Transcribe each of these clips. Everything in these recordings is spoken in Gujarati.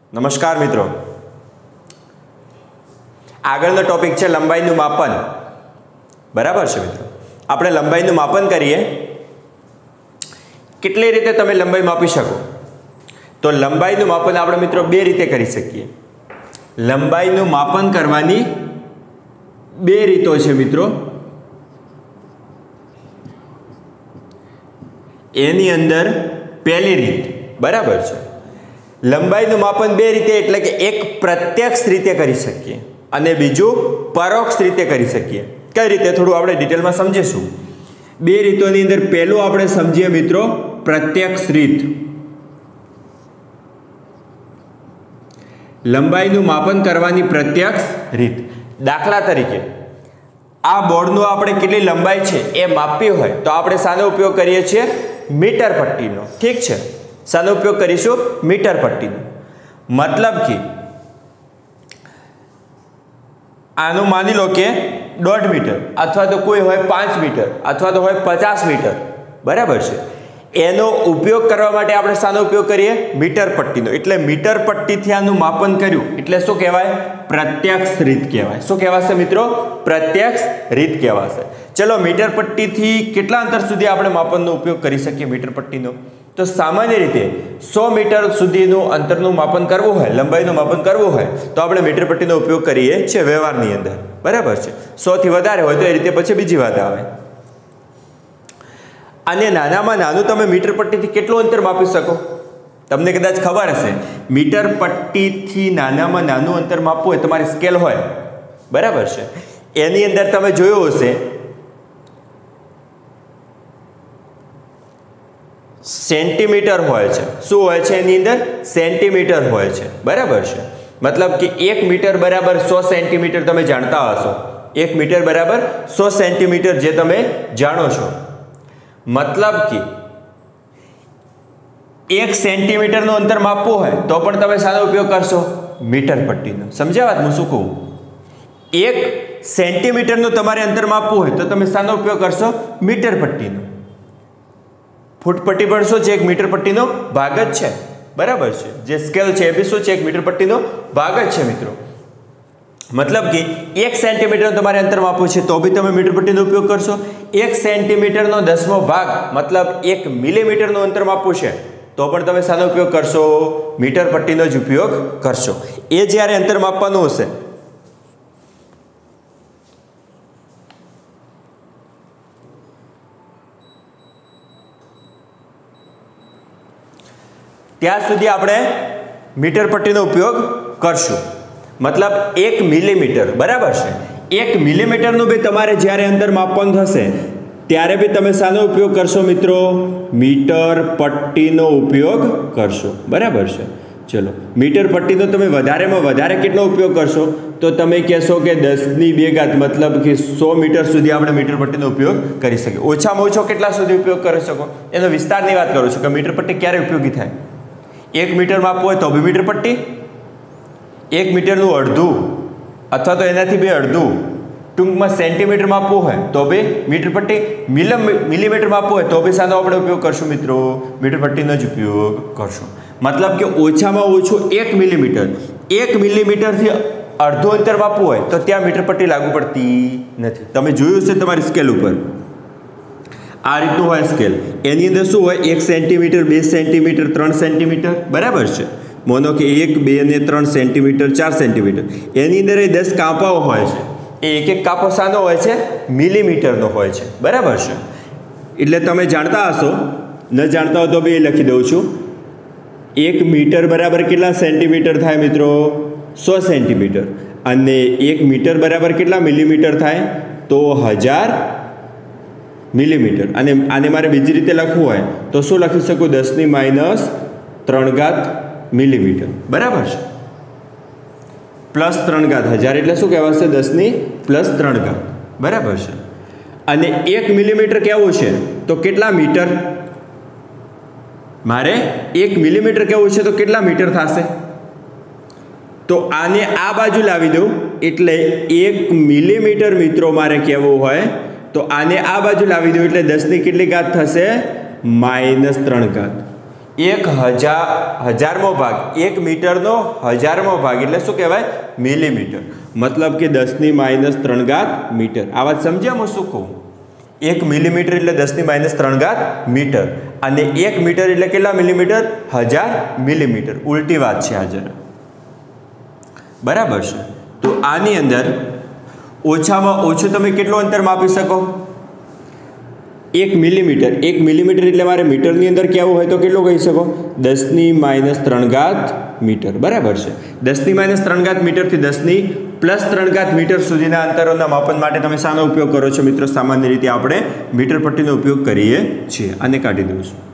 નમસ્કાર મિત્રો, આગળનો ટોપિક છે લંબાઈનું માપન. બરાબર છે મિત્રો, આપણે લંબાઈનું માપન કરીએ. કેટલી રીતે તમે લંબાઈ માપી શકો? તો લંબાઈનું માપન આપણે મિત્રો બે રીતે કરી શકીએ. લંબાઈનું માપન કરવાની બે રીતો છે મિત્રો. એની અંદર પહેલી રીત, બરાબર છે, લંબાઈનું માપન બે રીતે એટલે કે એક પ્રત્યક્ષ રીતે કરી શકીએ અને બીજું પરોક્ષ રીતે કરી શકીએ. કઈ રીતે થોડું આપણે ડિટેલમાં સમજીશું. બે રીતોની અંદર પહેલું આપણે સમજીએ મિત્રો પ્રત્યક્ષ રીત. લંબાઈનું માપન કરવાની પ્રત્યક્ષ રીત. દાખલા તરીકે આ બોર્ડનો આપણે કેટલી લંબાઈ છે એ માપવી હોય તો આપણે શાનો ઉપયોગ કરીએ છીએ? મીટર પટ્ટીનો. ઠીક છે, શાનો ઉપયોગ કરીશું? મીટર પટ્ટીનો. મતલબ કે આનું માની લો કે 1.5 મીટર અથવા તો કોઈ હોય 5 મીટર અથવા તો હોય 50 મીટર, બરાબર છે. એનો ઉપયોગ કરવા માટે આપણે શાનો ઉપયોગ કરીએ? મીટર પટ્ટીનો. એટલે મીટર પટ્ટીથી આનું માપન કર્યું એટલે શું કહેવાય? પ્રત્યક્ષ રીત કહેવાય. શું કહેવાશે મિત્રો? પ્રત્યક્ષ રીત કહેવાશે. ચલો, મીટર પટ્ટીથી કેટલા અંતર સુધી આપણે માપનનો ઉપયોગ કરી શકીએ મીટર પટ્ટીનો? તો સામાન્ય રીતે 100 મીટર સુધીનું અંતરનું માપન કરવું હોય, લંબાઈનું માપન કરવું હોય તો આપણે મીટર પટ્ટીનો ઉપયોગ કરીએ છીએ વ્યવહારની અંદર, બરાબર છે. 100 થી વધારે હોય તો એ રીતે પછી બીજી વાત આવે. અને નાનામાં નાનું તમે મીટર પટ્ટીથી કેટલું અંતર માપી શકો? તમને કદાચ ખબર હશે, મીટર પટ્ટીથી નાનામાં નાનું અંતર માપવું હોય તમારે સ્કેલ હોય, બરાબર છે. એની અંદર તમે જોયું હશે સેન્ટીમીટર હોય છે. શું હોય છે એની અંદર? સેન્ટીમીટર હોય છે, બરાબર છે. મતલબ કે 1 મીટર બરાબર 100 સેન્ટીમીટર તમે જાણતા હશો. 1 મીટર બરાબર 100 સેન્ટીમીટર જે તમે જાણો છો. મતલબ કે 1 સેન્ટીમીટરનું અંતર માપવું હોય તો પણ તમે શાનો ઉપયોગ કરશો? મીટર પટ્ટીનો. સમજ્યા વાત હું શું કહું? 1 સેન્ટીમીટરનું તમારે અંતર માપવું હોય તો તમે શાનો ઉપયોગ કરશો? મીટર પટ્ટીનો. ફૂટ પટ્ટી પણ શું છે? 1 મીટર પટ્ટીનો ભાગ જ છે, બરાબર છે. જે સ્કેલ છે એ બી શું છે? 1 મીટર પટ્ટીનો ભાગ જ છે મિત્રો. મતલબ કે 1 સેન્ટીમીટર તમારે અંતર માપવું છે તો બી તમે મીટર પટ્ટીનો ઉપયોગ કરશો. 1 સેન્ટીમીટરનો 10મો ભાગ મતલબ 1 મિલીમીટરનું અંતર માપવું છે તો પણ તમે શાનો ઉપયોગ કરશો? મીટર પટ્ટીનો જ ઉપયોગ કરશો. એ જ્યારે અંતર માપવાનું હશે ત્યાં સુધી આપણે મીટર પટ્ટીનો ઉપયોગ કરશું. મતલબ 1 મિલીમીટર, બરાબર છે. 1 મિલીમીટરનું બી તમારે જ્યારે અંતર માપવાનું થશે ત્યારે બી તમે શાનો ઉપયોગ કરશો મિત્રો? મીટર પટ્ટીનો ઉપયોગ કરશો, બરાબર છે. ચલો, મીટર પટ્ટીનો તમે વધારેમાં વધારે કેટલો ઉપયોગ કરશો? તો તમે કહેશો કે 10⁵ મતલબ કે 100 મીટર સુધી આપણે મીટર પટ્ટીનો ઉપયોગ કરી શકીએ. ઓછામાં ઓછો કેટલા સુધી ઉપયોગ કરી શકો એનો વિસ્તારની વાત કરું છું કે મીટર પટ્ટી ક્યારે ઉપયોગી થાય. 1 મીટર માપવું હોય તો બી મીટર પટ્ટી, 1 મીટરનું અડધું અથવા તો એનાથી બી અડધું, ટૂંકમાં સેન્ટીમીટર માપવું હોય તો બી મીટર પટ્ટી, મિલીમીટર માપવું હોય તો બી શાનો આપણે ઉપયોગ કરશું મિત્રો? મીટર પટ્ટીનો જ ઉપયોગ કરશું. મતલબ કે ઓછામાં ઓછું 1 મિલીમીટર, 1 મિલીમીટરથી અડધું અંતર માપવું હોય તો ત્યાં મીટર પટ્ટી લાગુ પડતી નથી. તમે જોયું છે તમારી સ્કેલ ઉપર આ રીતનું હોય સ્કેલ. એની અંદર શું હોય? 1 સેન્ટીમીટર, 2 સેન્ટીમીટર, 3 સેન્ટીમીટર, બરાબર છે. માનો કે 1, 2 અને 3 સેન્ટીમીટર, 4 સેન્ટીમીટર. એની અંદર એ 10 કાપાઓ હોય છે. એ એક એક કાપો શાનો હોય છે? મિલીમીટરનો હોય છે, બરાબર છે. એટલે તમે જાણતા હશો, ન જાણતા હો તો બી એ લખી દઉં છું. 1 મીટર બરાબર કેટલા સેન્ટીમીટર થાય મિત્રો? 100 સેન્ટીમીટર. અને 1 મીટર બરાબર કેટલા મિલીમીટર થાય? તો 1000 મિલીમીટર. અને આને મારે બીજી રીતે લખવું હોય તો શું લખી શકું? 10⁻³ મિલીમીટર, બરાબર છે. +3 1000 એટલે શું કહેવાશે? 10⁻³, બરાબર છે. અને 1 મિલીમીટર કેવું છે તો કેટલા મીટર? મારે 1 મિલીમીટર કેવું છે તો કેટલા મીટર થશે? તો આને આ બાજુ લાવી દઉં એટલે 1 મિલીમીટર મિત્રો મારે કહેવું હોય તો આને આ બાજુ લાવી દઉં એટલે 10ની કેટલી ઘાત થશે? -3 ઘાત. 1000મો ભાગ, 1 મીટરનો 1000મો ભાગ એટલે શું કહેવાય? મિલીમીટર. મતલબ કે 10⁻³ મીટર. આ વાત સમજ્યા હું શું કહું? 1 મિલીમીટર એટલે 10⁻³ મીટર અને 1 મીટર એટલે કેટલા મિલીમીટર? 1000 મિલીમીટર. ઉલટી વાત છે આ જરા, બરાબર છે? તો આની અંદર ઓછામાં ઓછું તમે કેટલું અંતર માપી શકો? 1 મિલીમીટર. 1 મિલીમીટર એટલે મારે મીટરની અંદર કેવું હોય તો કેટલું કહી શકો? 10⁻³ મીટર. બરાબર છે? 10⁻³ મીટરથી 10⁻+3 મીટર સુધીના અંતરોના માપન માટે તમે શાનો ઉપયોગ કરો છો મિત્રો? સામાન્ય રીતે આપણે મીટર પટ્ટીનો ઉપયોગ કરીએ છીએ. આને કાઢી દઉં છું.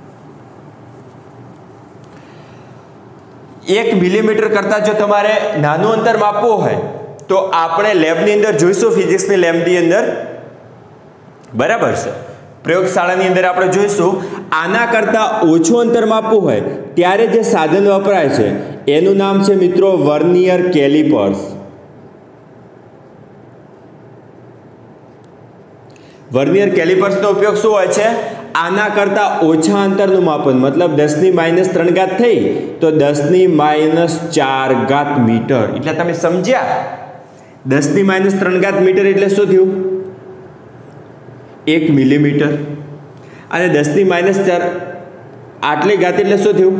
1 મિલીમીટર કરતાં જો તમારે નાનું અંતર માપવું હોય તો આપણે લેબની અંદર જોઈશું, ફિઝિક્સની લેબની અંદર, બરાબર છે? પ્રયોગશાળાની અંદર આપણે જોઈશું. આના કરતાં ઓછું અંતર માપવું હોય ત્યારે જે સાધન વપરાય છે એનું નામ છે મિત્રો વર્નિયર કેલિપર્સ. વર્નિયર કેલિપર્સનો ઉપયોગ શું હોય છે? આના કરતાં ઓછા અંતરનું માપન, મતલબ 10⁻³ થઈ તો 10⁻⁴ મીટર. એટલે તમે સમજ્યા? 10⁻³ મીટર એટલે શું થયું? 1 મિલીમીટર. અને 10⁻⁴ આટલી ઘાત એટલે શું થયું?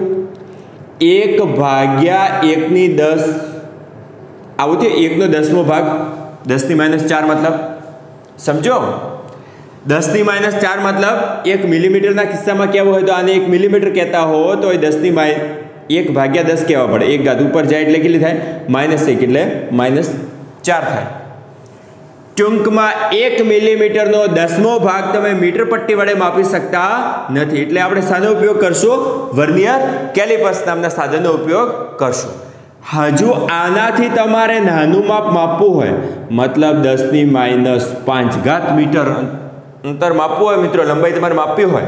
1/1/10. આવું થયું 1/10મો ભાગ. 10⁻⁴ મતલબ સમજો? 10⁻⁴ મતલબ 1 મિલીમીટરના કિસ્સામાં કેવું હોય તો આને 1 મિલીમીટર કહેતા હો તો એ 10⁻1/10 કહેવા પડે. 1 ઘાત ઉપર જાય એટલે કેટલી થાય? -1 એટલે -4 થાય. ટૂંકમાં 1 મિલીમીટરનો 10મો ભાગ તમે મીટર પટ્ટી વડે માપી શકતા નથી. એટલે આપણે શાનો ઉપયોગ કરશું? વર્નિયર કેલિપર્સ નામના સાધનનો ઉપયોગ કરશું. હજુ આનાથી તમારે નાનું માપ માપવું હોય, મતલબ 10⁻⁵ મીટર અંતર માપવું હોય મિત્રો, લંબાઈ તમારે માપવી હોય,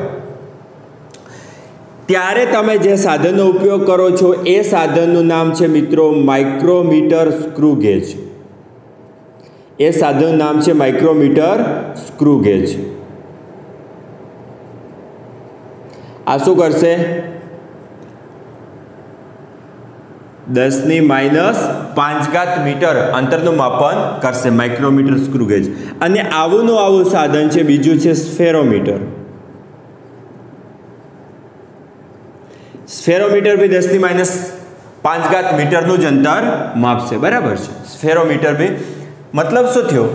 ત્યારે તમે જે સાધનનો ઉપયોગ કરો છો એ સાધનનું નામ છે મિત્રો માઇક્રોમીટર સ્ક્રૂ ગેજ. એ સાધનનું નામ છે માઇક્રોમીટર સ્ક્રૂ ગેજ. આ શું કરશે? 10⁻⁵ મીટર અંતરનું માપન કરશે માઇક્રોમીટર સ્ક્રૂ ગેજ. અને આવું સાધન છે બીજું છે સ્ફેરોમીટર. સ્ફેરોમીટર બી 10⁻⁵ મીટરનું જ અંતર માપશે. બરાબર છે? સ્ફેરોમીટર બી મતલબ શું થયો?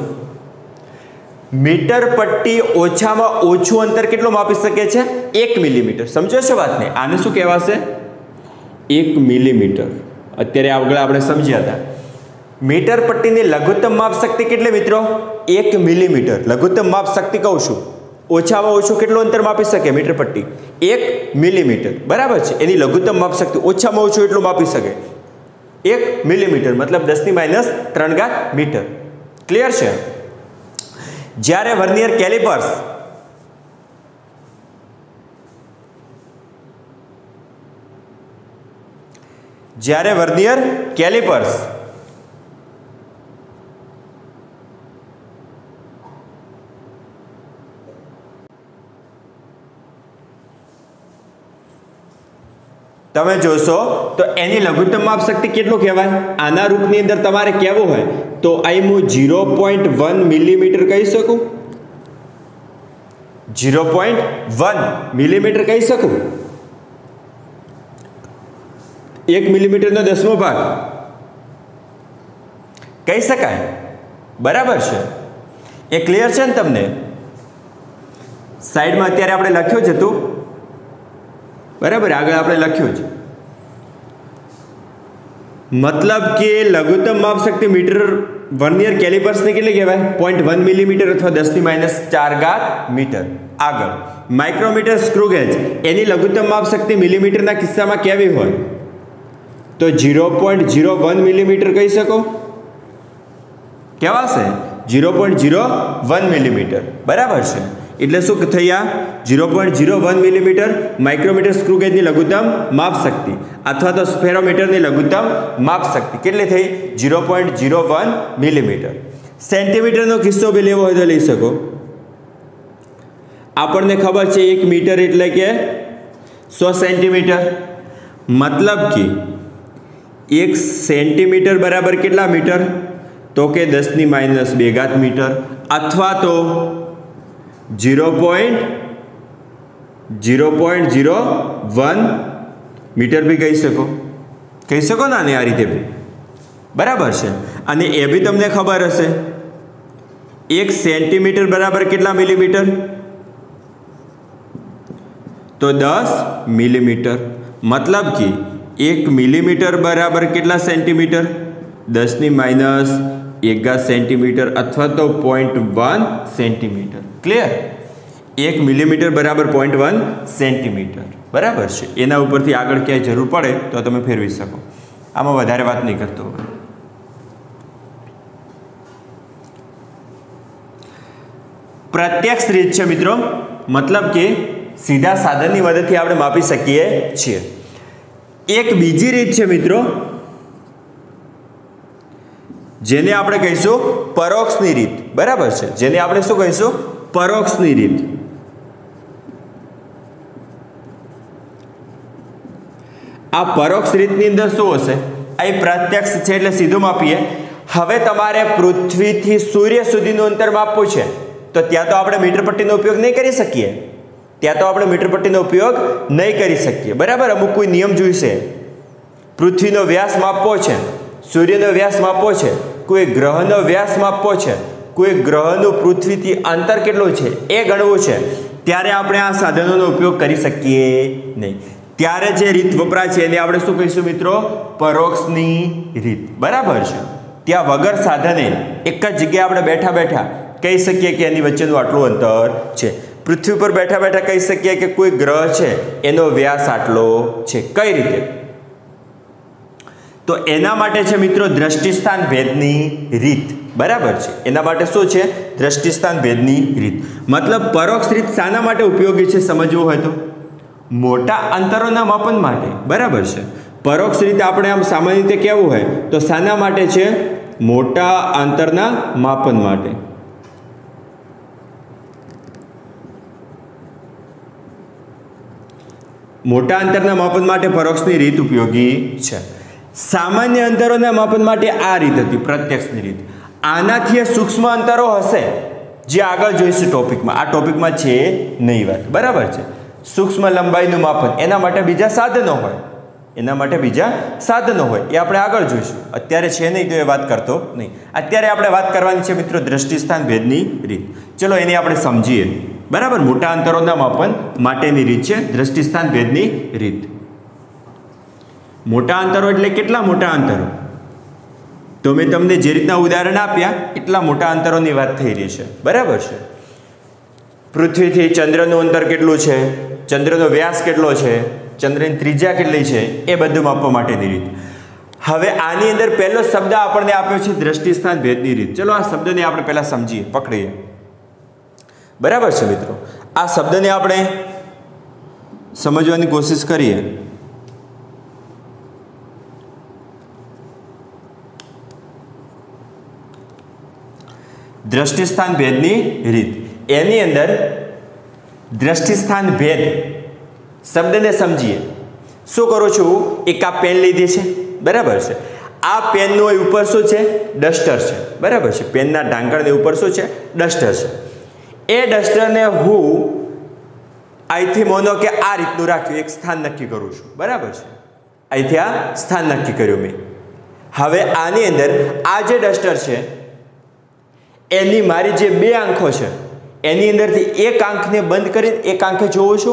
મીટર પટ્ટી ઓછામાં ઓછું અંતર કેટલું માપી શકે છે? 1 મિલીમીટર. સમજો છો વાતને? આને શું કહેવાશે? 1 મિલીમીટર. અત્યારે આગળ આપણે સમજ્યા હતા. મીટર પટ્ટીની લઘુત્તમ માપ શક્તિ કેટલી મિત્રો? 1 મિલીમીટર. લઘુત્તમ માપ શક્તિ કહું છું. ઓછામાં ઓછું કેટલું અંતર માપી શકે મીટર પટ્ટી? 1 મિલીમીટર. બરાબર છે? એની લઘુત્તમ માપ શક્તિ ઓછામાં ઓછું એટલું માપી શકે 1 મિલીમીટર, મતલબ 10⁻³ મીટર. ક્લિયર છે? જ્યારે વર્નિયર કેલિપર્સ તમે જોશો તો એની લઘુત્તમ માપ શક્તિ કેટલું કહેવાય? આના રૂપની અંદર તમારે કહેવું હોય તો અહીં હું 0.1 મિલીમીટર કહી શકું. 0.1 મિલીમીટર કહી શકું. 1 મિલીમીટરનો 10મો ભાગ કહી શકાય. બરાબર છે? એ ક્લિયર છે ને તમને? સાઈડમાં અત્યારે આપણે લખ્યું જ હતું. બરાબર? આગળ આપણે લખ્યું છે. મતલબ કે લઘુત્તમ માપ શક્તિ મીટર વર્નિયર કેલિપર્સને કેટલી કહેવાય? 0.1 મિલીમીટર અથવા 10⁻⁴ મીટર. આગળ માઇક્રોમીટર સ્ક્રૂ ગેજ, એની લઘુત્તમ માપ શક્તિ મિલીમીટરના કિસ્સામાં કેવી હોય? તો 0.01 મિલીમીટર કહી શકો. કહેવાશે 0.01 મિલીમીટર. બરાબર છે? એટલે શું થયા? 0.01 મિલીમીટર માઇક્રોમીટર સ્ક્રૂ ગેજની લઘુત્તમ માપ શક્તિ અથવા તો સ્ફેરોમીટરની લઘુત્તમ માપ શક્તિ કેટલી થઈ? 0.01 મિલીમીટર. સેન્ટીમીટરનો કિસ્સો બી લેવો હોય તો લઈ શકો. આપણને ખબર છે 1 મીટર એટલે કે 100 સેન્ટીમીટર, मतलब कि 1 સેન્ટીમીટર બરાબર કેટલા મીટર? તો કે 10⁻² મીટર, અથવા તો 0.01 મીટર भी કહી શકો ને આને આ રીતે બી, બરાબર છે। અને એ બી તમને ખબર હશે 1 સેન્ટીમીટર બરાબર કેટલા મિલીમીટર? તો 10 મિલીમીટર, मतलब कि 1 મિલીમીટર બરાબર કેટલા સેન્ટીમીટર? 10⁻² સેન્ટીમીટર, અથવા તો 0.1 સેન્ટીમીટર। ક્લિયર? 1 મિલીમીટર બરાબર 0.1 સેન્ટીમીટર, બરાબર છે। એના ઉપરથી આગળ ક્યાંય જરૂર પડે તો તમે ફેરવી શકો, આમાં વધારે વાત નહીં કરતો। પ્રત્યક્ષ રીત છે મિત્રો, मतलब કે સીધા સાધનની મદદથી આપણે માપી શકીએ છીએ। એક બીજી રીત છે મિત્રો, જેને આપણે કહીશું પરોક્ષની રીત, બરાબર છે। જેને આપણે શું કહીશું? પરોક્ષની રીત। આ પરોક્ષ રીતની અંદર શું હશે? આ પ્રત્યક્ષ છે એટલે સીધું માપીએ। હવે તમારે પૃથ્વીથી સૂર્ય સુધીનું અંતર માપવું છે, તો ત્યાં તો આપણે મીટર પટ્ટીનો ઉપયોગ નહીં કરી શકીએ, બરાબર। અમુક કોઈ નિયમ જોઈશે। પૃથ્વીનો વ્યાસ માપવો છે, સૂર્યનો વ્યાસ માપવો છે, કોઈ ગ્રહનો વ્યાસ માપવો છે, કોઈ ગ્રહનું પૃથ્વીથી અંતર કેટલું છે એ ગણવું છે, ત્યારે આપણે આ સાધનોનો ઉપયોગ કરી શકીએ નહીં। ત્યારે જે રીત વપરાય છે એને આપણે શું કહીશું મિત્રો? પરોક્ષની રીત, બરાબર છે। ત્યાં વગર સાધને એક જ જગ્યાએ આપણે બેઠા બેઠા કહી શકીએ કે એની વચ્ચેનું આટલું અંતર છે। પૃથ્વી પર બેઠા બેઠા કહી શકીએ કે કોઈ ગ્રહ છે એનો વ્યાસ આટલો છે। કઈ રીતે? તો એના માટે છે મિત્રો દ્રષ્ટિસ્થાન ભેદની રીત, બરાબર છે। એના માટે શું છે? દ્રષ્ટિસ્થાન ભેદની રીત। મતલબ પરોક્ષ રીત શાના માટે ઉપયોગી છે સમજવું હોય તો? મોટા અંતરોના માપન માટે, બરાબર છે। પરોક્ષ રીતે આપણે આમ સામાન્ય રીતે કહેવું હોય તો શાના માટે છે? મોટા અંતરના માપન માટે। મોટા અંતરના માપન માટે પરોક્ષની રીત ઉપયોગી છે। સામાન્ય અંતરોના માપન માટે આ રીત હતી પ્રત્યક્ષની રીત। આનાથી સૂક્ષ્મ અંતરો હશે જે આગળ જોઈશું ટોપિકમાં, આ ટોપિકમાં છે નહીં વાત, બરાબર છે। સૂક્ષ્મ લંબાઈનું માપન એના માટે બીજા સાધનો હોય, એ આપણે આગળ જોઈશું, અત્યારે છે નહીં તો એ વાત કરતો નહીં। અત્યારે આપણે વાત કરવાની છે મિત્રો દ્રષ્ટિસ્થાન ભેદની રીત। ચલો એને આપણે સમજીએ, બરાબર। મોટા અંતરોના માપન માટેની રીત છે દ્રષ્ટિસ્થાન ભેદની રીત। મોટા અંતરો એટલે કેટલા મોટા અંતરો? તો મેં તમને જે રીતના ઉદાહરણ આપ્યા એટલા મોટા અંતરોની વાત થઈ રહી છે, બરાબર છે। પૃથ્વીથી ચંદ્રનું અંતર કેટલું છે, ચંદ્રનો વ્યાસ કેટલો છે, ચંદ્રની ત્રિજ્યા કેટલી છે, એ બધું માપવા માટેની રીત। હવે આની અંદર પહેલો શબ્દ આપણને આપ્યો છે દ્રષ્ટિસ્થાન ભેદની રીત। ચલો આ શબ્દને આપણે પહેલા સમજીએ, પકડીએ, બરાબર છે મિત્રો। આ શબ્દને આપણે સમજવાની કોશિશ કરીએ। દ્રષ્ટિસ્થાન ભેદની રીત, એની અંદર દ્રષ્ટિસ્થાન ભેદ શબ્દને સમજીએ। શું કરું છું? એક આ પેન લીધી છે, બરાબર છે। આ પેનનું ઉપર શું છે? ડસ્ટર છે, બરાબર છે। પેનના ઢાંકણની ઉપર શું છે? ડસ્ટર છે। એ ડસ્ટરને હું અહીંથી માનો કે આ રીતનું રાખ્યું, એક સ્થાન નક્કી કરું છું, બરાબર છે। અહીંથી આ સ્થાન નક્કી કર્યું મેં। હવે આની અંદર આ જે ડસ્ટર છે એની મારી જે બે આંખો છે એની અંદરથી એક આંખને બંધ કરી એક આંખે જોઉં છું,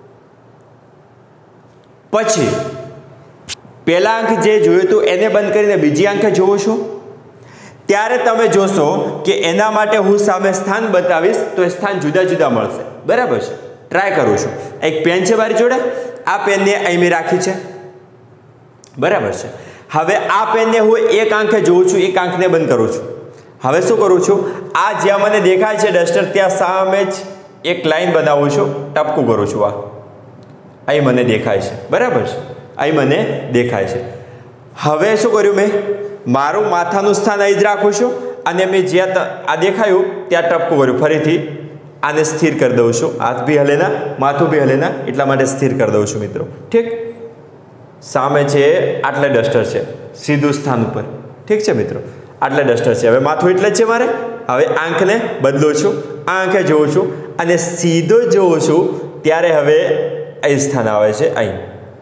પછી પહેલા આંખ જે જોયું હતું એને બંધ કરીને બીજી આંખે જોઉં છું, ત્યારે તમે જોશો કે એના માટે હું સામે સ્થાન બતાવીશ તો એ સ્થાન જુદા જુદા મળશે, બરાબર છે। ટ્રાય કરું છું। એક પેન છે મારી જોડે, આ પેનને અહીં મેં રાખી છે, બરાબર છે। હવે આ પેનને હું એક આંખે જોઉં છું, એક આંખને બંધ કરું છું। હવે શું કરું છું? આ જ્યાં મને દેખાય છે ડસ્ટર ત્યાં સામે જ એક લાઈન બનાવું છું, ટપકું કરું છું। અહીં મને દેખાય છે, બરાબર છે, અહીં મને દેખાય છે। હવે શું કર્યું મેં? મારું માથાનું સ્થાન અહીં જ રાખું છું અને મેં જ્યાં આ દેખાયું ત્યાં ટપકું કર્યું, ફરીથી આને સ્થિર કરી દઉં છું, હાથ બી હલે ના, માથું બી હલે ના, એટલા માટે સ્થિર કરી દઉં છું મિત્રો. ઠીક, સામે છે આટલે ડસ્ટર છે, સીધું સ્થાન ઉપર. ઠીક છે મિત્રો, આટલે ડસ્ટર છે. હવે માથું એટલે જ છે મારે. હવે આંખને બદલું છું, આ આંખે જોઉં છું અને સીધો જોઉં છું ત્યારે હવે અહીં સ્થાન આવે છે, અહીં.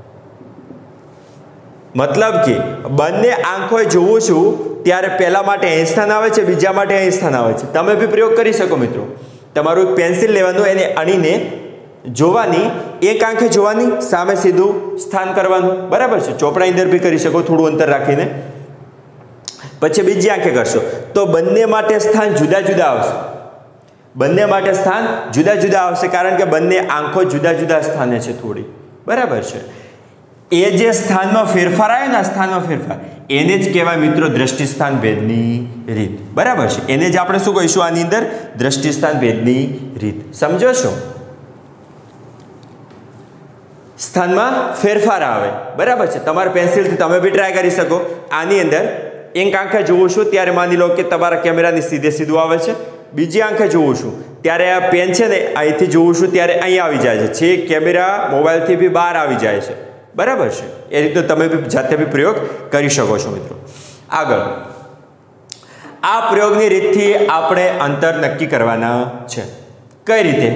મતલબ કે બંને આંખોએ જોઉં છું ત્યારે પહેલા માટે અહીં સ્થાન આવે છે, બીજા માટે અહીં સ્થાન આવે છે. તમે બી પ્રયોગ કરી શકો મિત્રો. તમારું એક પેન્સિલ લેવાનું, એને અણીને જોવાની, એક આંખે જોવાની, સામે સીધું સ્થાન કરવાનું. બરાબર છે. ચોપડા અંદર બી કરી શકો થોડું અંતર રાખીને. પછી બીજી આંખે કરશો તો બંને માટે સ્થાન જુદા જુદા આવશે. બંને માટે સ્થાન જુદા જુદા આવશે, કારણ કે બંને આંખો જુદા જુદા સ્થાને છે થોડી. બરાબર છે. એ જે સ્થાનમાં ફેરફાર આવે ને, સ્થાનમાં ફેરફાર, એને જ કહેવાય મિત્રો દ્રષ્ટિસ્થાન ભેદની રીત. બરાબર છે. એને જ આપણે શું કહીશું આની અંદર? દ્રષ્ટિસ્થાન ભેદની રીત. સમજો છો? સ્થાનમાં ફેરફાર આવે. બરાબર છે. તમારા પેન્સિલથી તમે બી ટ્રાય કરી શકો. આની અંદર એક આંખે જોઉં છું ત્યારે માની લો કે તમારા કેમેરાની સીધે સીધું આવે છે. બીજી આંખે જોઉં છું ત્યારે આ પેન છે ને, અહીંથી જોઉં છું ત્યારે અહીં આવી જાય છે. કેમેરા મોબાઈલથી બી બહાર આવી જાય છે. બરાબર છે. એ રીતનો તમે બી જાતે બી પ્રયોગ કરી શકો છો મિત્રો. આગળ આ પ્રયોગની રીતથી આપણે અંતર નક્કી કરવાના છે. કઈ રીતે?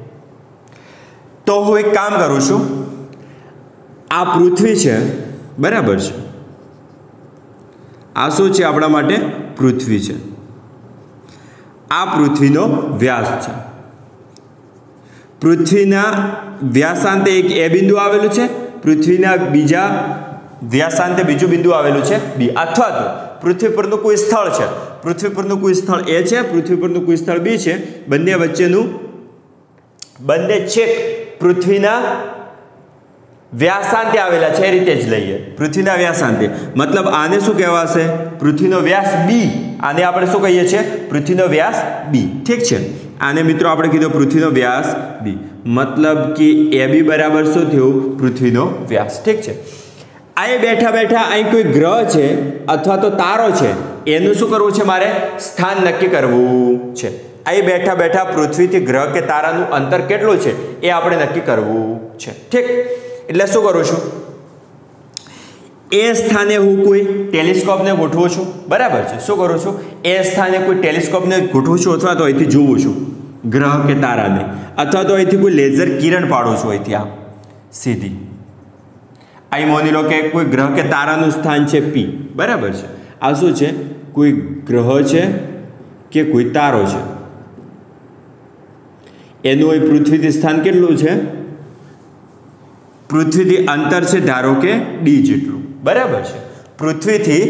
તો હું એક કામ કરું છું. આ પૃથ્વી છે, બરાબર છે. આ શું છે આપણા માટે? પૃથ્વી છે. આ પૃથ્વીનો વ્યાસ છે. પૃથ્વીના વ્યાસાંતે એક એ બિંદુ આવેલું છે, પૃથ્વીના બીજા વ્યાસાંતે બીજું બિંદુ આવેલું છે બી. અથવા તો પૃથ્વી પરનું કોઈ સ્થળ છે, પૃથ્વી પરનું કોઈ સ્થળ એ છે, પૃથ્વી પરનું કોઈ સ્થળ બી છે. બંને વચ્ચેનું, બંને છેક પૃથ્વીના વ્યાસાંતે આવેલા છે. એ રીતે જ લઈએ, પૃથ્વીના વ્યાસાંતે. મતલબ આને શું કહેવાશે? પૃથ્વીનો વ્યાસ બી. આને આપણે શું કહીએ છીએ? પૃથ્વીનો વ્યાસ બી. ઠીક છે. આને મિત્રો આપણે કીધો પૃથ્વીનો વ્યાસ બી. મતલબ કે એ બી બરાબર શું થયું? પૃથ્વીનો વ્યાસ. ઠીક છે. અહીં બેઠા બેઠા અહીં કોઈ ગ્રહ છે અથવા તો તારો છે, એનું શું કરવું છે મારે? સ્થાન નક્કી કરવું છે. અહીં બેઠા બેઠા પૃથ્વીથી ગ્રહ કે તારાનું અંતર કેટલું છે એ આપણે નક્કી કરવું છે. ઠીક. એટલે શું કરું છું? એ સ્થાને હું કોઈ ટેલિસ્કોપને ગોઠવું છું. બરાબર છે. શું કરું છું? એ સ્થાને કોઈ ટેલિસ્કોપને ગોઠવું છું, અથવા તો અહીંથી જોઉં છું ગ્રહ કે તારાને, અથવા તો અહીંથી કોઈ લેઝર કિરણ પાડું છું અહીંથી આમ સીધી. અહીં માની લો કે કોઈ ગ્રહ કે તારાનું સ્થાન છે પી. બરાબર છે. આ શું છે? કોઈ ગ્રહ છે કે કોઈ તારો છે. એનું અહીં પૃથ્વીથી સ્થાન કેટલું છે? પૃથ્વીથી અંતર છે ધારો કે ડી જેટલું. બરાબર છે. પૃથ્વીથી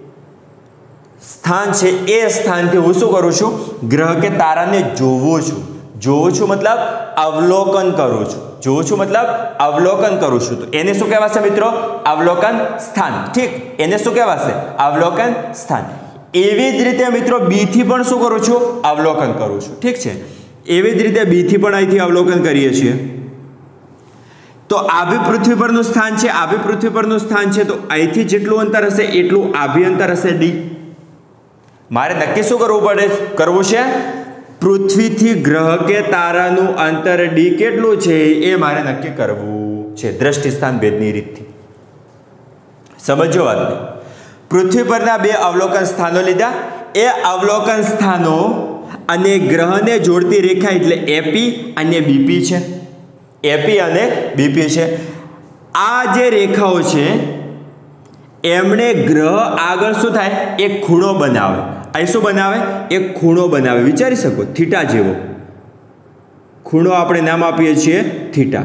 સ્થાન છે, એ સ્થાનથી હું શું કરું છું? ગ્રહ કે તારાને જોઉં છું. જોઉં છું મતલબ અવલોકન કરું છું. જોઉં છું મતલબ અવલોકન કરું છું. તો એને શું કહેવાશે મિત્રો? અવલોકન સ્થાન. ઠીક. એને શું કહેવાશે? અવલોકન સ્થાન. એવી જ રીતે મિત્રો બી થી પણ શું કરું છું? અવલોકન કરું છું. ઠીક છે. એવી જ રીતે બી થી પણ અહીંથી અવલોકન કરીએ છીએ. તો આ બી પૃથ્વી પરનું સ્થાન છે, આ બી પૃથ્વી પરનું સ્થાન છે. તો અહીંથી જેટલું અંતર હશે એટલું આ બી અંતર હશે ડી. મારે નક્કી શું કરવું છે? પૃથ્વીથી ગ્રહ કે તારાનું અંતર ડી કેટલું છે એ મારે નક્કી કરવું છે દ્રષ્ટિસ્થાન ભેદની રીતથી. સમજો વાતને. પૃથ્વી પરના બે અવલોકન સ્થાનો લીધા. એ અવલોકન સ્થાનો અને ગ્રહને જોડતી રેખા એટલે એપી અને બીપી છે. એપી અને બીપી છે. આ જે રેખાઓ છે એમણે ગ્રહ આગળ શું થાય? એક ખૂણો બનાવે. અહીં શું બનાવે? એક ખૂણો બનાવે. વિચારી શકો, થીટા જેવો ખૂણો આપણે નામ આપીએ છીએ થીટા.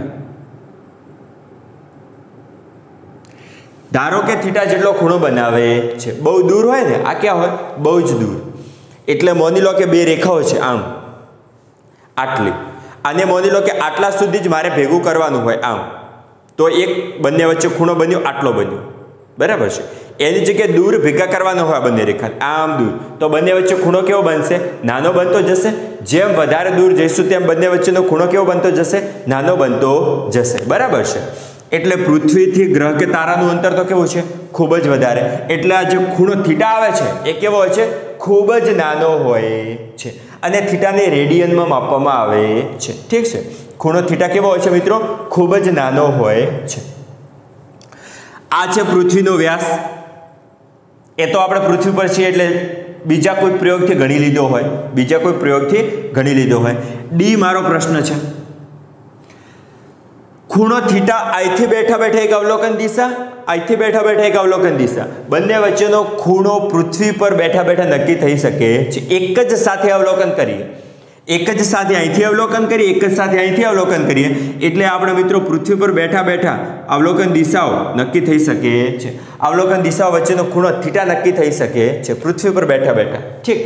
ધારો કે થીટા જેટલો ખૂણો બનાવે છે. બહુ દૂર હોય ને, આ ક્યાં હોય? બહુ જ દૂર. એટલે માની લો કે બે રેખાઓ છે આમ, આટલી. અને માની લો કે આટલા સુધી જ મારે ભેગું કરવાનું હોય આમ, તો એક બંને વચ્ચે ખૂણો બન્યો, આટલો બન્યો. બરાબર છે. એની જગ્યાએ દૂર ભેગા કરવાનો હોય બંને રેખા, આમ દૂર, તો બંને વચ્ચે ખૂણો કેવો બનશે? નાનો બનતો જશે. જેમ વધારે દૂર જઈશું તેમ બંને વચ્ચેનો ખૂણો કેવો બનતો જશે? નાનો બનતો જશે. બરાબર છે. એટલે પૃથ્વીથી ગ્રહ કે તારાનું અંતર તો કેવું છે? ખૂબ જ વધારે. એટલે આ જે ખૂણો થીટા આવે છે એ કેવો હોય છે? ખૂબ જ નાનો હોય છે. અને થીટાને રેડિયનમાં માપવામાં આવે છે, ઠીક છે। ખૂણો થીટા કેવો હોય છે મિત્રો? ખૂબ જ નાનો હોય છે। આ છે પૃથ્વીનો વ્યાસ, એ તો આપણે પૃથ્વી પર છીએ એટલે બીજા કોઈ પ્રયોગથી ગણી લીધો હોય, ડી મારો પ્રશ્ન છે। ખૂણો થીટા અહીંથી બેઠા બેઠા એક અવલોકન દિશા, અહીંથી બેઠા બેઠા એક અવલોકન દિશા, બંને વચ્ચેનો ખૂણો પૃથ્વી પર બેઠા બેઠા નક્કી થઈ શકે છે। એક જ સાથે અવલોકન કરીએ, એક જ સાથે અહીંથી અવલોકન કરીએ, એક જ સાથે અહીંથી અવલોકન કરીએ એટલે આપણે મિત્રો પૃથ્વી પર બેઠા બેઠા અવલોકન દિશાઓ નક્કી થઈ શકે છે। અવલોકન દિશાઓ વચ્ચેનો ખૂણો થીટા નક્કી થઈ શકે છે પૃથ્વી પર બેઠા બેઠા, ઠીક।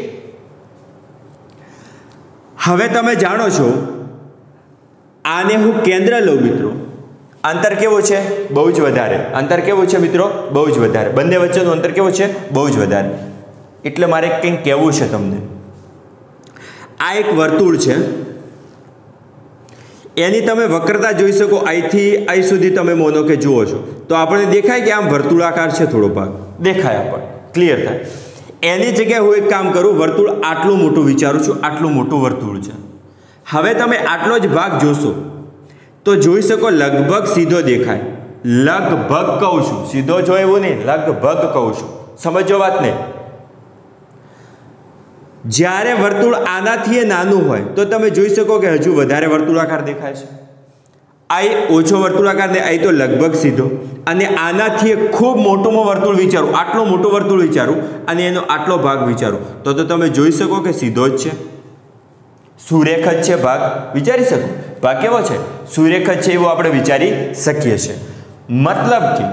હવે તમે જાણો છો, આને હું કેન્દ્ર લઉં મિત્રો, અંતર કેવું છે? બહુ જ વધારે। અંતર કેવું છે મિત્રો? બહુ જ વધારે। બંને વચ્ચેનું અંતર કેવું છે? બહુ જ વધારે। એટલે મારે કંઈક કહેવું છે તમને। આ એક વર્તુળ છે, એની તમે વક્રતા જોઈ શકો, અહીંથી અહીં સુધી તમે માનો કે જુઓ છો તો આપણે દેખાય કે આમ વર્તુળાકાર છે, થોડો ભાગ દેખાય, આપણને ક્લિયર થાય। એની જગ્યાએ હું એક કામ કરું, વર્તુળ આટલું મોટું વિચારું છું, આટલું મોટું વર્તુળ છે। હવે તમે આટલો જ ભાગ જોશો તો જોઈ શકો લગભગ સીધો દેખાય, લગભગ કહું છું, સીધો જો એવું નહીં, લગભગ કહું છું, સમજો વાતને। જ્યારે વર્તુળ આનાથી નાનું હોય તો તમે જોઈ શકો કે હજુ વધારે વર્તુળાકાર દેખાય છે, અહીં ઓછો વર્તુળાકાર ને અહીં તો લગભગ સીધો, અને આનાથી ખૂબ મોટું વર્તુળ વિચારું, આટલું મોટું વર્તુળ વિચારું અને એનો આટલો ભાગ વિચારું તો તમે જોઈ શકો કે સીધો જ છે, સુરેખ જ છે ભાગ, વિચારી શકો ભાગ કેવો છે? સુરેખ જ છે, એવું આપણે વિચારી શકીએ છીએ। મતલબ કે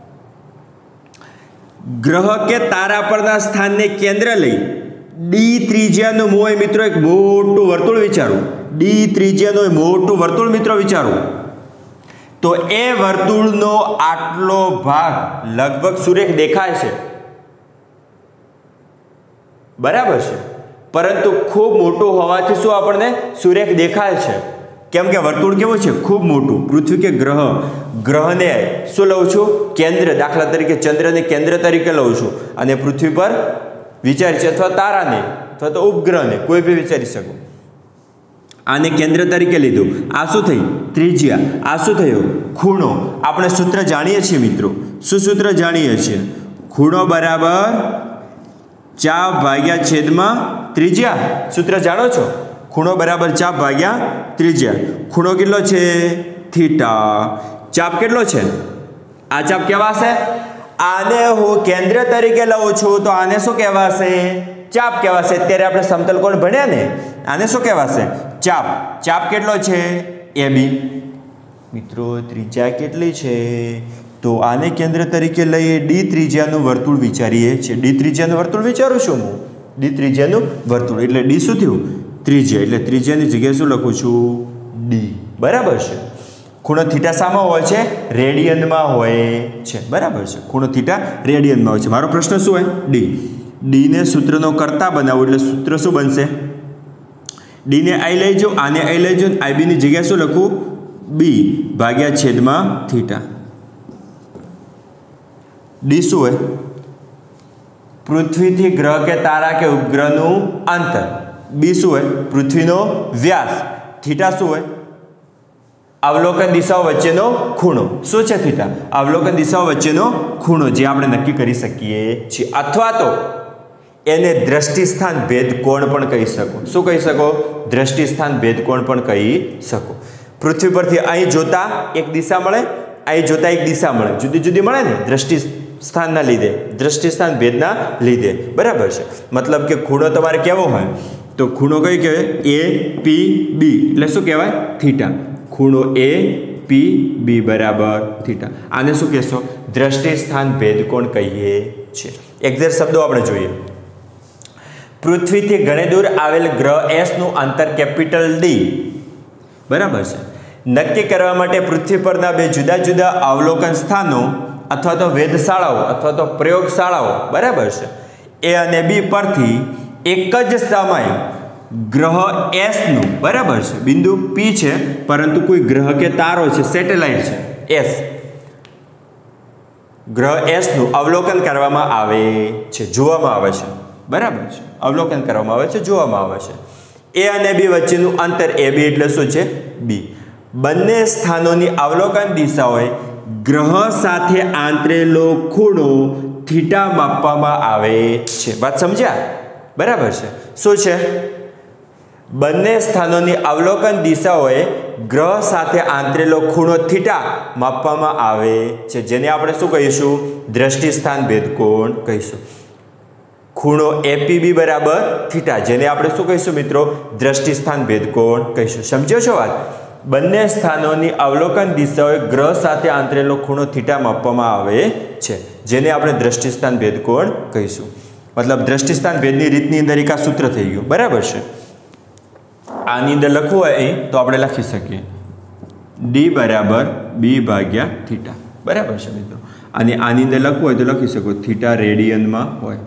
ગ્રહ કે તારા પરના સ્થાનને કેન્દ્ર લઈ ડી ત્રિજ્યાનું હું મિત્રો એક મોટું વર્તુળ વિચારું, ડી ત્રિજ્યાનું મોટું વર્તુળ મિત્રો વિચારું તો એ વર્તુળનો આટલો ભાગ લગભગ સુરેખ દેખાય છે, બરાબર છે, પરંતુ ખૂબ મોટું હોવાથી શું આપણને સુરેખ દેખાય છે? કેમ કે વર્તુળ કેવું છે? ખૂબ મોટું। પૃથ્વી કે ગ્રહને શું લઉં છું? કેન્દ્ર, દાખલા તરીકે ચંદ્રને કેન્દ્ર તરીકે લઉં છું અને પૃથ્વી પર વિચારી છે, અથવા તારાને અથવા તો ઉપગ્રહને કોઈ બી વિચારી શકો, આને કેન્દ્ર તરીકે લીધું। આ શું થઈ? ત્રિજ્યા। આ શું થયું? ખૂણો। આપણે સૂત્ર જાણીએ છીએ મિત્રો, શું સૂત્ર જાણીએ છીએ? ખૂણો બરાબર ચાપ ભાગ્યા છેદમાં ત્રિજ્યા। સૂત્ર જાણો છો? ખૂણો બરાબર ચાપ ભાગ્યા ત્રિજ્યા। ખૂણો કેટલો છે? થીટા। ચાપ કેટલો છે? આ ચાપ કહેવાશે, આને હું કેન્દ્ર તરીકે લઉં છું તો આને શું કહેવાશે? ચાપ કહેવાશે। અત્યારે આપણે સમતલકોણ ભણ્યા ને, આને શું કહેવાશે? ચાપ। ચાપ કેટલો છે? AB। મિત્રો ત્રિજ્યા કેટલી છે? તો આને કેન્દ્ર તરીકે લઈએ, ડી ત્રિજ્યાનું વર્તુળ વિચારીએ છીએ, ડી ત્રિજ્યાનું વર્તુળ વિચારું છું હું, ડી ત્રિજ્યાનું વર્તુળ એટલે ડી શું થયું? ત્રિજ્યા। એટલે ત્રિજ્યાની જગ્યાએ શું લખું છું? ડી, બરાબર છે। ખૂણો થીટા શામાં હોય છે? રેડિયનમાં હોય છે, બરાબર છે। ખૂણો થીટા રેડિયનમાં હોય છે। મારો પ્રશ્ન શું હોય? ડી। ડીને સૂત્રનો કર્તા બનાવું એટલે સૂત્ર શું બનશે? ડીને આઈ લઈ જાઓ, આને આઈ લઈ જાઓ, આઈબીની જગ્યાએ શું લખું? બી ભાગ્યા છેદમાં થીટા। ડી શું હોય? પૃથ્વીથી ગ્રહ કે તારા કે ઉપગ્રહનું અંતર। બી શું હોય? પૃથ્વીનો વ્યાસ। થીટા શું હોય? અવલોકન દિશાઓ વચ્ચેનો ખૂણો। શું છે થીટા? અવલોકન દિશાઓ વચ્ચેનો ખૂણો, જે આપણે નક્કી કરી શકીએ છીએ, અથવા તો એને દ્રષ્ટિસ્થાન ભેદ કોણ પણ કહી શકો। શું કહી શકો? દ્રષ્ટિસ્થાન ભેદ કોણ પણ કહી શકો। પૃથ્વી પરથી અહીં જોતા એક દિશા મળે, અહીં જોતા એક દિશા મળે, જુદી જુદી મળે ને, દ્રષ્ટિસ્થાનના લીધે, દ્રષ્ટિસ્થાન ભેદના લીધે, બરાબર છે। મતલબ કે ખૂણો તમારે કેવો હોય તો ખૂણો કઈ કહેવાય? APB એટલે શું કહેવાય? થીટા। ખૂણો APB બરાબર થીટા। આને શું કહેશો? દ્રષ્ટિસ્થાન ભેદ કોણ કહીએ છીએ। એક્ઝેક્ટ શબ્દો આપણે જોઈએ। પૃથ્વીથી ઘણે દૂર આવેલ ગ્રહ S નું અંતર કેપિટલ D, બરાબર છે। નક્કી કરવા માટે પૃથ્વી પરના બે જુદા જુદા અવલોકન સ્થાનો અથવા તો વેધશાળાઓ અથવા તો પ્રયોગશાળાઓ, બરાબર છે, A અને B પરથી એક જ સમય ગ્રહ S નું, બરાબર છે, બિંદુ P છે પરંતુ કોઈ ગ્રહ કે તારો છે, સેટેલાઇટ છે S, ગ્રહ S નું અવલોકન કરવામાં આવે છે, જોવામાં આવે છે, બરાબર છે, અવલોકન કરવામાં આવે છે, જોવામાં આવે છે। ए અને बी વચ્ચેનું અંતર AB એટલે શું છે B। બંને સ્થાનોની અવલોકન દિશાઓએ ગ્રહ સાથે આંતરેલો ખૂણો થીટા માપવામાં આવે છે। વાત સમજ્યા? બરાબર છે। શું છે? બંને સ્થાનોની અવલોકન દિશાઓએ ગ્રહ સાથે આંતરેલો ખૂણો થીટા માપવામાં આવે છે, જેને આપણે શું કહીશું? દ્રષ્ટિ સ્થાન ભેદ કોણ કહીશું। ખૂણો APB બરાબર થીટા, જેને આપણે શું કહીશું મિત્રો? દ્રષ્ટિ સ્થાન ભેદ કોણ કહીશું। સમજ્યો છો વાત? બંને સ્થાનોની અવલોકન દિશાઓએ ગ્રહ સાથે આંતરેલો ખૂણો થીટા માપવામાં આવે છે, જેને આપણે દ્રષ્ટિ સ્થાન ભેદ કોણ કહીશું। मतलब દ્રષ્ટિ સ્થાન ભેદની રીતની અંદર એક આ સૂત્ર થઈ ગયું। બરાબર છે? આની અંદર લખવું હોય અહીં તો આપણે લખી શકીએ D બરાબર B ભાગ્યા થીટા। બરાબર છે મિત્રો? અને આની અંદર લખવું હોય તો લખી શકો થીટા રેડિયનમાં હોય,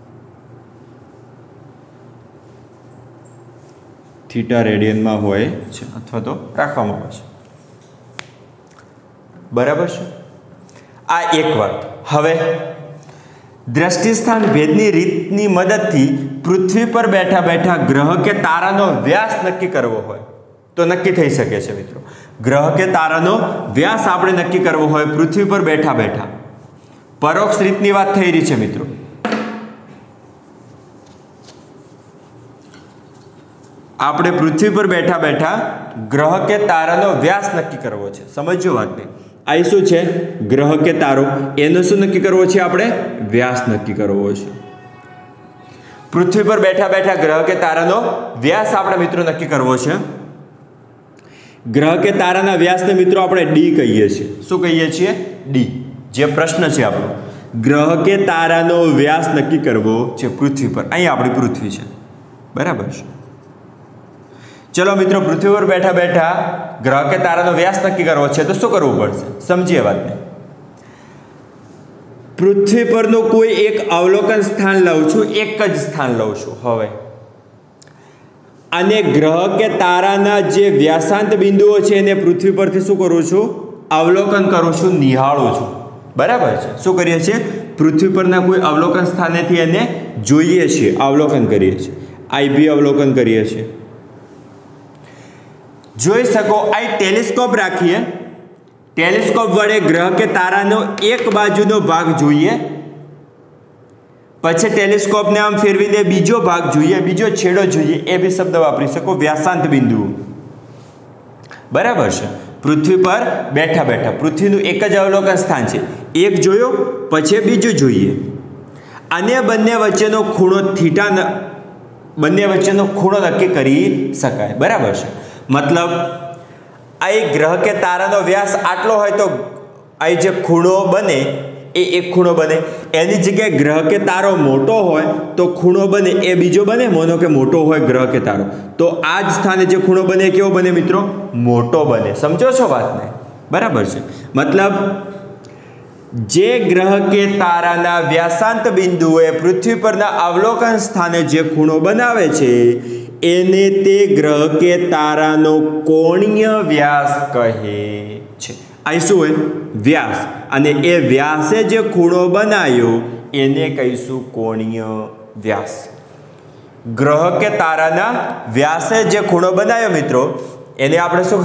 થીટા રેડિયનમાં હોય છે અથવા તો રાખવામાં આવે છે। બરાબર છે? આ એક વાત। હવે દ્રષ્ટિ સ્થાન ભેદની રીતની મદદથી પૃથ્વી પર બેઠા બેઠા ગ્રહ કે તારાનો વ્યાસ નક્કી કરવો હોય તો નક્કી થઈ શકે છે મિત્રો। ગ્રહ કે તારાનો વ્યાસ આપણે નક્કી કરવો હોય પૃથ્વી પર બેઠા બેઠા, પરોક્ષ રીતની વાત થઈ રહી છે મિત્રો। આપણે પૃથ્વી પર બેઠા બેઠા ગ્રહ કે તારાનો વ્યાસ નક્કી કરવો છે। સમજો વાતને? આ શું છે? ગ્રહ કે તારો, એનો શું નક્કી કરવો છે? આપણે વ્યાસ નક્કી કરવો છે। પૃથ્વી પર બેઠા બેઠા ગ્રહ કે તારાનો વ્યાસ આપણે મિત્રો નક્કી કરવો છે। ગ્રહ કે તારાના વ્યાસને મિત્રો આપણે D કહીએ છીએ। શું કહીએ છીએ? D। જે પ્રશ્ન છે આપણો, ગ્રહ કે તારાનો વ્યાસ નક્કી કરવો છે પૃથ્વી પર। અહીં આપણી પૃથ્વી છે। બરાબર છે? ચલો મિત્રો, પૃથ્વી પર બેઠા બેઠા ગ્રહ કે તારાનો વ્યાસ નક્કી કરવો છે તો શું કરવું પડશે? સમજીએ વાતને। પૃથ્વી પરનું કોઈ એક અવલોકન સ્થાન લઉં છું, એક જ સ્થાન લઉં છું હવે, અને ગ્રહ કે તારાના જે વ્યાસાંત બિંદુઓ છે એને પૃથ્વી પરથી શું કરું છું? અવલોકન કરું છું, નિહાળું છું। બરાબર છે? શું કરીએ છીએ? પૃથ્વી પરના કોઈ અવલોકન સ્થાનેથી એને જોઈએ છીએ, અવલોકન કરીએ છીએ। IB અવલોકન કરીએ છીએ। જોઈ શકો આ ટેલિસ્કોપ રાખીએ, ટેલિસ્કોપ વડે ગ્રહ કે તારાનો એક બાજુનો ભાગ જોઈએ, પછી ટેલિસ્કોપને આમ ફેરવીને બીજો ભાગ જોઈએ, બીજો છેડો જોઈએ। એ બી શબ્દ વાપરી શકો, વ્યાસાંત બિંદુ। બરાબર છે? પૃથ્વી પર બેઠા બેઠા પૃથ્વીનું એક જ અવલોકન સ્થાન છે, એક જોયો પછી બીજું જોઈએ, અને બંને વચ્ચેનો ખૂણો થીટા, બંને વચ્ચેનો ખૂણો નક્કી કરી શકાય। બરાબર છે? मतलब આ ગ્રહ કે તારાનો વ્યાસ આટલો હોય તો આ જે ખૂણો બને એ એક ખૂણો બને, એની જગ્યાએ ગ્રહ કે તારો મોટો હોય તો ખૂણો બને એ બીજો બને। માનો કે મોટો હોય ગ્રહ કે તારો તો આ જ સ્થાને જે ખૂણો બને એ કેવો બને મિત્રો? મોટો બને। સમજો છો વાતને? બરાબર છે? मतलब જે ગ્રહ કે તારાના વ્યાસાંત બિંદુએ પૃથ્વી પરના અવલોકન સ્થાને જે ખૂણો બનાવે છે એને તે ગ્રહ કે તારાનો કોણીય વ્યાસ કહે છે। અહીં શું હોય? વ્યાસ। અને એ વ્યાસે જે ખૂણો બનાવ્યો એને કહીશું કોણીય વ્યાસ। ગ્રહ કે તારાના વ્યાસે જે ખૂણો બનાવ્યો મિત્રો એને આપણે શું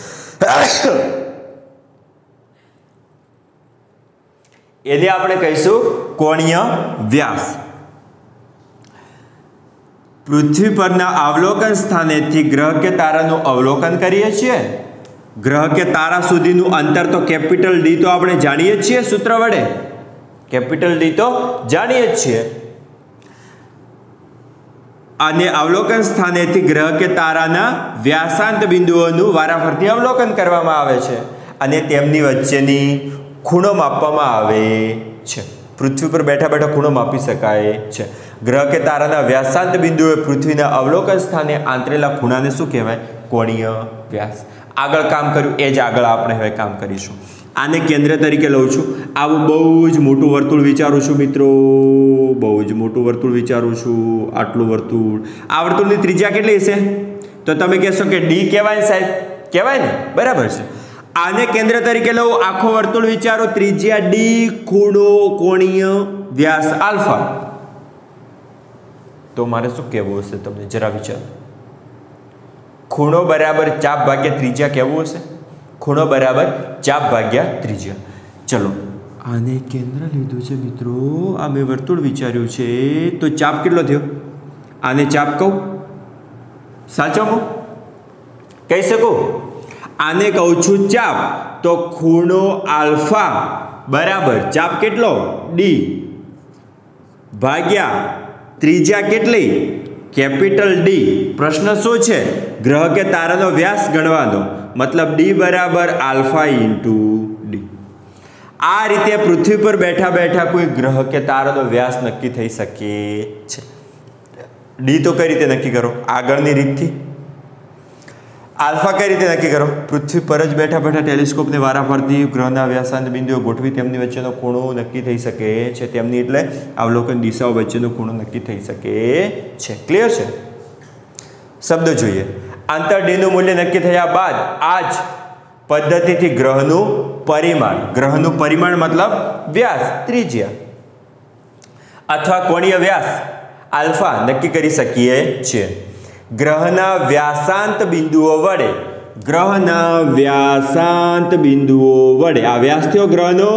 એને આપણે કહીશું કોણીય વ્યાસ। પૃથ્વી પરના અવલોકન સ્થાનેથી ગ્રહ કે તારાનું અવલોકન કરીએ છીએ। ગ્રહ કે તારા સુધીનું અંતર તો કેપિટલ D તો આપણે જાણીએ જ છીએ સૂત્ર વડે, કેપિટલ D તો જાણીએ જ છીએ। અને અવલોકન સ્થાનેથી ગ્રહ કે તારાના વ્યાસાંત બિંદુઓનું વારાફરતી અવલોકન કરવામાં આવે છે અને તેમની વચ્ચેની ખૂણો માપવામાં આવે છે। પૃથ્વી પર બેઠા બેઠા ખૂણો માપી શકાય છે। ગ્રહ કે તારાના વ્યાસાંત બિંદુએ પૃથ્વીના અવલોકન સ્થાને આંતરેલા ખૂણાને શું કહેવાય? કોણીય વ્યાસ। આગળ કામ કર્યું એ જ આગળ આપણે હવે કામ કરીશું। આને કેન્દ્ર તરીકે લઉં છું। આવું બહુ જ મોટું વર્તુળ વિચારું છું મિત્રો, બહુ જ મોટું વર્તુળ વિચારું છું। આટલું વર્તુળ, આ વર્તુળની ત્રિજ્યા કેટલી હશે? તો તમે કહેશો કે D કહેવાય સાહેબ, કહેવાય ને? બરાબર છે? આને કેન્દ્ર તરીકે લઉં, આખો વર્તુળ વિચારો, ત્રિજ્યા D, ખૂણો કોણીય વ્યાસ આલ્ફા। તો મારે શું કહેવું હશે તમને? જરા વિચારો। ખૂણો બરાબર ચાપ ભાગ્યા ત્રિજ્યા કેવું હશે? ખૂણો બરાબર ચાપ ભાગ્યા ત્રિજ્યા. ચલો આને કેન્દ્ર લીધું છે મિત્રો, આ મેં વર્તુળ વિચાર્યું છે, તો ચાપ કેટલો થયો? આને ચાપ કહું? સાચો હું કહી શકું? આને કહું છું ચાપ, તો ખૂણો આલ્ફા બરાબર ચાપ કેટલો? ડી ભાગ્યા ત્રિજ્યા કેટલી? Capital D. પ્રશ્ન શું છે? ગ્રહ કે તારાનો વ્યાસ ગણવાનો, મતલબ ડી બરાબર આલ્ફા ઇન્ટુ ડી. આ રીતે પૃથ્વી પર બેઠા બેઠા કોઈ ગ્રહ કે તારાનો વ્યાસ નક્કી થઈ શકે છે. ડી તો કઈ રીતે નક્કી કરો? આગળની રીતથી. આલ્ફા કઈ રીતે નક્કી કરો? પૃથ્વી પર જ બેઠા બેઠા ટેલિસ્કોપને વારા ફરતી ગ્રહના વ્યાસાંત બિંદુઓ ગોઠવી તેમની વચ્ચેનો ખૂણો નક્કી થઈ શકે છે. તેમની એટલે અવલોકન દિશાઓ વચ્ચેનો ખૂણો નક્કી થઈ શકે છે. ક્લિયર છે? શબ્દો જોઈએ. અંતર ડીનું મૂલ્ય નક્કી થયા બાદ આ જ પદ્ધતિથી ગ્રહનું પરિમાણ મતલબ વ્યાસ ત્રિજ્યા અથવા કોણીય વ્યાસ આલ્ફા નક્કી કરી શકીએ છીએ. ગ્રહના વ્યાસાંત બિંદુઓ વડે આ વ્યાસ થયો ગ્રહનો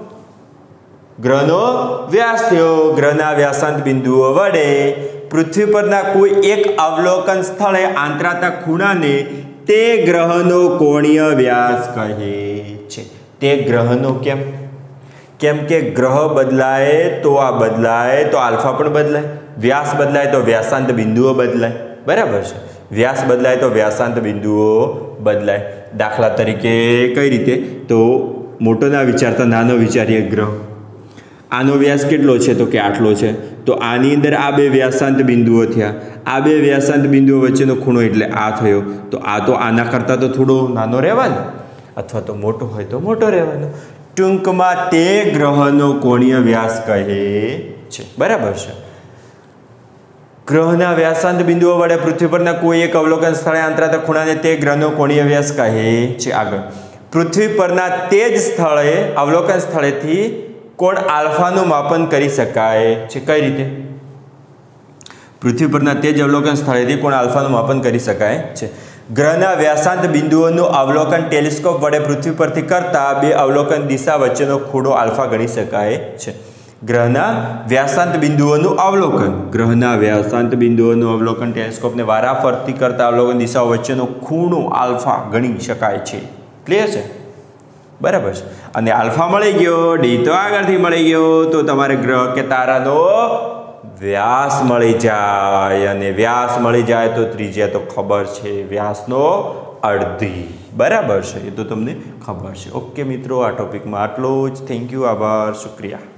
વ્યાસ થયો. ગ્રહના વ્યાસાંત બિંદુઓ વડે પૃથ્વી પરના કોઈ એક અવલોકન સ્થળે આંતરાતા ખૂણાને તે ગ્રહનો કોણીય વ્યાસ કહે છે. તે ગ્રહનો કેમ કે ગ્રહ બદલાય તો આ બદલાય તો આલ્ફા પણ બદલાય, વ્યાસ બદલાય તો વ્યાસાંત બિંદુઓ બદલાય. બરાબર છે? વ્યાસ બદલાય તો વ્યાસાંત બિંદુઓ બદલાય. દાખલા તરીકે કઈ રીતે? તો મોટો ના વિચારતા નાનો વિચારીએ. ગ્રહ આનો વ્યાસ કેટલો છે? તો કે આટલો છે. તો આની અંદર આ બે વ્યાસાંત બિંદુઓ થયા. આ બે વ્યાસાંત બિંદુઓ વચ્ચેનો ખૂણો એટલે આ થયો. તો આ તો આના કરતાં તો થોડો નાનો રહેવાનો, અથવા તો મોટો હોય તો મોટો રહેવાનો. ટૂંકમાં તે ગ્રહનો કોણીય વ્યાસ કહે છે. બરાબર છે? ગ્રહના વ્યાસાંત બિંદુઓ વડે પૃથ્વી પરના કોઈ એક અવલોકન સ્થળે આંતરાતા ખૂણાને તે ગ્રહનો કોણીય વ્યાસ કહે છે. આગળ પૃથ્વી પરના તે જ સ્થળે અવલોકન સ્થળેથી કોણ આલ્ફાનું માપન કરી શકાય છે. કઈ રીતે? પૃથ્વી પરના તે જ અવલોકન સ્થળેથી કોણ આલ્ફાનું માપન કરી શકાય છે. ગ્રહના વ્યાસાંત બિંદુઓનું અવલોકન ટેલિસ્કોપ વડે પૃથ્વી પરથી કરતા બે અવલોકન દિશા વચ્ચેનો ખૂણો આલ્ફા ગણી શકાય છે. ગ્રહના વ્યાસાંત બિંદુઓનું અવલોકન ટેલિસ્કોપને વારા ફરતી કરતા અવલોકન દિશાઓ વચ્ચેનો ખૂણો આલ્ફા ગણી શકાય છે. ક્લિયર છે? બરાબર છે? અને આલ્ફા મળી ગયો, ડી તો આગળથી મળી ગયો, તો તમારે ગ્રહ કે તારાનો વ્યાસ મળી જાય. અને વ્યાસ મળી જાય તો ત્રિજ્યા તો ખબર છે, વ્યાસનો અડધી. બરાબર છે? એ તો તમને ખબર છે. ઓકે મિત્રો, આ ટોપિકમાં આટલું જ. થેન્ક યુ, આભાર, શુક્રિયા.